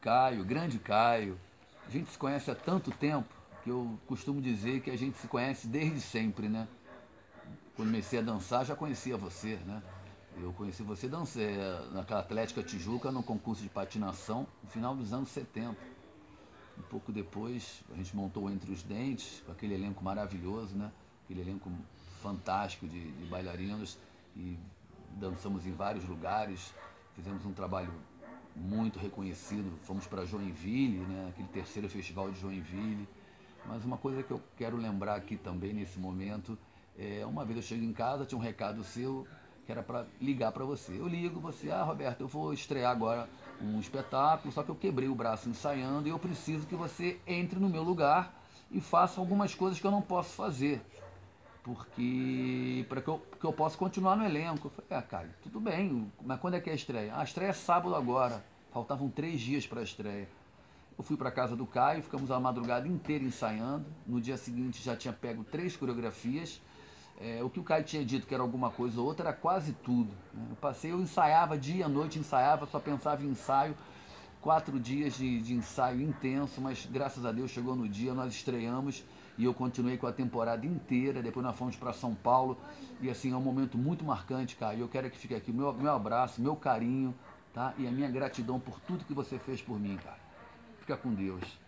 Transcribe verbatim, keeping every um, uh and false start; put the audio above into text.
Caio, grande Caio. A gente se conhece há tanto tempo que eu costumo dizer que a gente se conhece desde sempre, né? Quando comecei a dançar, já conhecia você, né? Eu conheci você dancei naquela Atlética Tijuca, no concurso de patinação, no final dos anos setenta. Um pouco depois, a gente montou Entre os Dentes, com aquele elenco maravilhoso, né? Aquele elenco fantástico de, de bailarinos, e dançamos em vários lugares, fizemos um trabalho muito reconhecido, fomos para Joinville, né? Aquele terceiro festival de Joinville. Mas uma coisa que eu quero lembrar aqui também nesse momento é, uma vez eu chego em casa, tinha um recado seu que era para ligar para você. Eu ligo, você, ah, Roberto, eu vou estrear agora um espetáculo, só que eu quebrei o braço ensaiando e eu preciso que você entre no meu lugar e faça algumas coisas que eu não posso fazer, porque para que eu, que eu possa continuar no elenco. Eu falei, ah, cara, tudo bem, mas quando é que é a estreia? Ah, a estreia é sábado agora. Faltavam três dias para a estreia. Eu fui para casa do Caio, ficamos a madrugada inteira ensaiando. No dia seguinte já tinha pego três coreografias. É, o que o Caio tinha dito que era alguma coisa ou outra era quase tudo, né? Eu passei, eu ensaiava dia, noite ensaiava, só pensava em ensaio. Quatro dias de, de ensaio intenso, mas graças a Deus chegou no dia, nós estreamos e eu continuei com a temporada inteira. Depois nós fomos para São Paulo e assim é um momento muito marcante, Caio. Eu quero que fique aqui o meu, meu abraço, meu carinho, tá? E a minha gratidão por tudo que você fez por mim, cara. Fica com Deus.